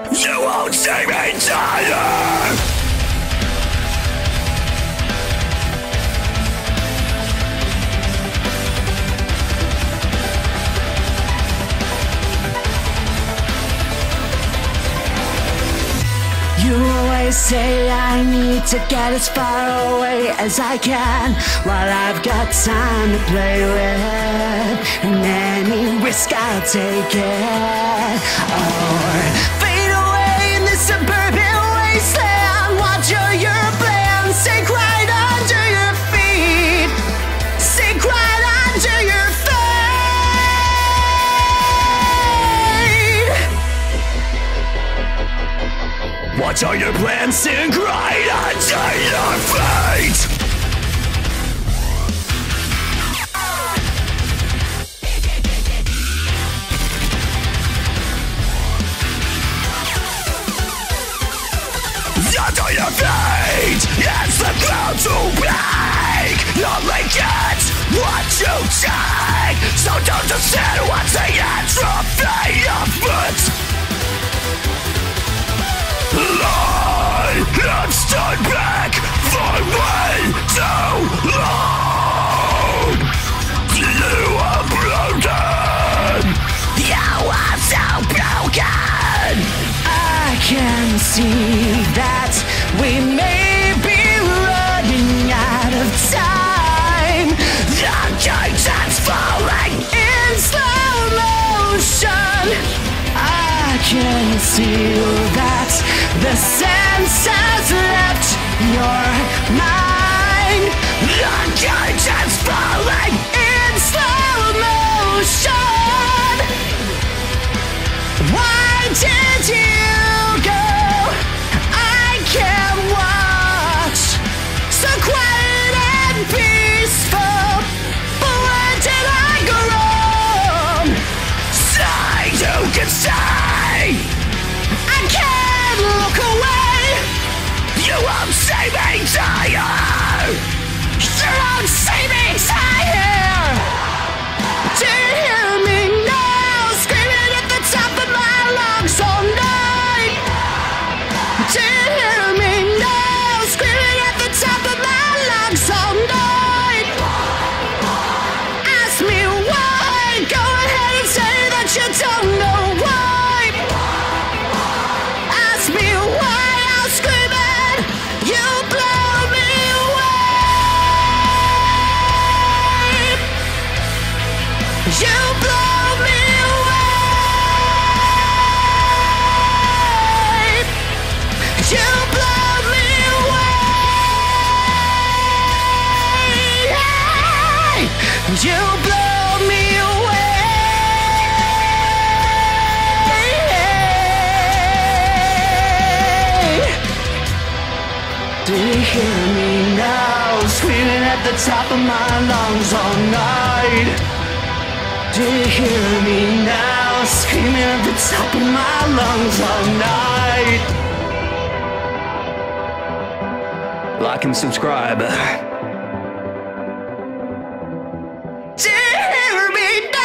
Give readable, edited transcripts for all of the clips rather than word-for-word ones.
You won't see me tired. You always say I need to get as far away as I can, while I've got time to play with, and any risk I'll take it. Or fade away in this suburban wasteland. Watch your plan sink right under your feet, sink right under your feet. Watch all your plans sink right under your feet. Under your feet, it's the ground to break. You only get what you take, so don't decide what's the entropy of it. Lie and stand back for way too long. You are broken. You are so broken. I can see that we may be running out of time. The curtain's falling In slow motion, I can see that the sense has left your mind. The curtain's falling In slow motion, why did you go? I can't watch, so quiet and peaceful, but where did I go wrong? Say you can say I can't look away. you won't see me tired. You won't see me tired. Do you hear me now? Screaming at the top of my lungs all night. Do you hear me now? Screaming at the top of my lungs all night. Ask me why. Go ahead and say that you don't know why. Ask me why I'm screaming. You blow me away. You blow me away. You blow me away. You blow me away. Do you hear me now? Screaming at the top of my lungs all night. Do you hear me now? Screaming at the top of my lungs all night. Like and subscribe. Do you hear me now?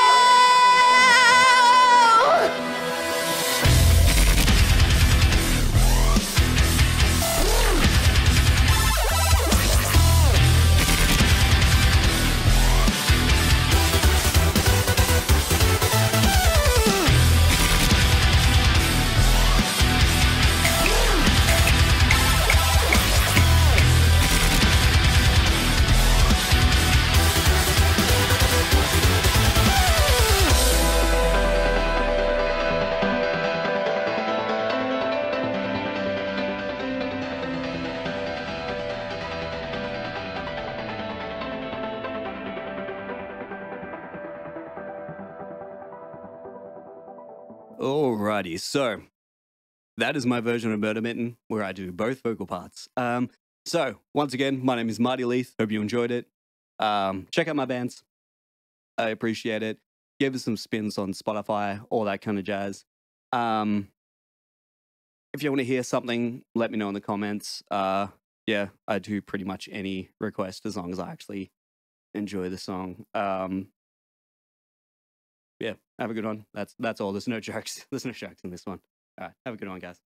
Alrighty, so that is my version of Murder Mitten, where I do both vocal parts. So once again, my name is Marty Leith. Hope you enjoyed it. Check out my bands. I appreciate it. Give us some spins on Spotify, all that kind of jazz. If you want to hear something, let me know in the comments. Yeah, I do pretty much any request as long as I actually enjoy the song. Yeah, have a good one. That's all. There's no jokes. There's no jokes in this one. All right, have a good one, guys.